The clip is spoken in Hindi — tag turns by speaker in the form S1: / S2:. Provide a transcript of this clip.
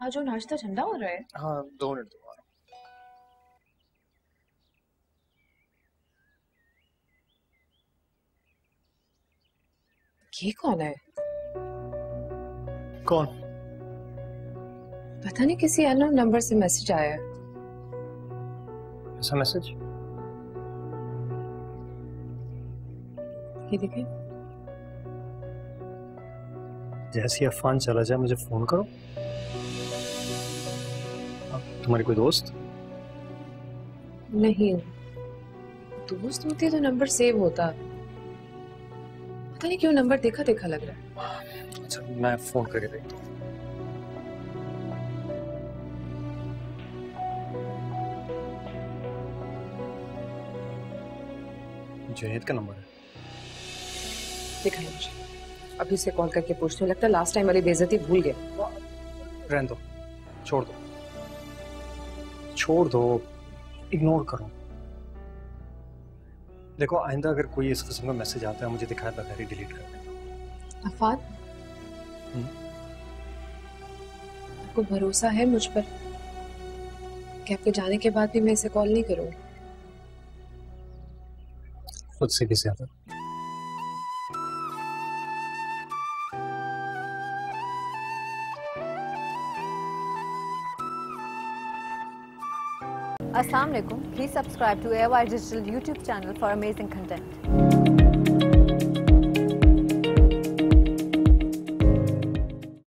S1: आज वो नाश्ता ठंडा हो रहा है।
S2: हाँ 2 मिनट दो।
S1: ये कौन है?
S2: कौन?
S1: पता नहीं, किसी अननोन नंबर से मैसेज आया है।
S2: ऐसा मैसेज?
S1: ये देखिए।
S2: जैसे ही अफवान चला जाए मुझे फोन करो। तुम्हारी कोई दोस्त?
S1: नहीं, दोस्त होती तो नंबर सेव होता। पता नहीं क्यों नंबर देखा देखा लग रहा है।
S2: अच्छा मैं फोन करके देखता हूँ। जुनैद का नंबर है।
S1: दिखाइए मुझे, अभी से कॉल करके पूछने लगता है लास्ट टाइम वाली बेइज्जती भूल गया।
S2: रहने दो, छोड़ दो, छोड़ दो, इग्नोर करो। देखो आइंदा अगर कोई इस किस्म का मैसेज आता है मुझे दिखाए बगैर ही डिलीट कर देना।
S1: अफान, आपको भरोसा है मुझ पर कि आपके जाने के बाद भी मैं इसे कॉल नहीं करूंगी?
S2: खुद से भी ज्यादा।
S3: Assalamu alaikum. Please subscribe to AOI Digital YouTube channel for amazing content.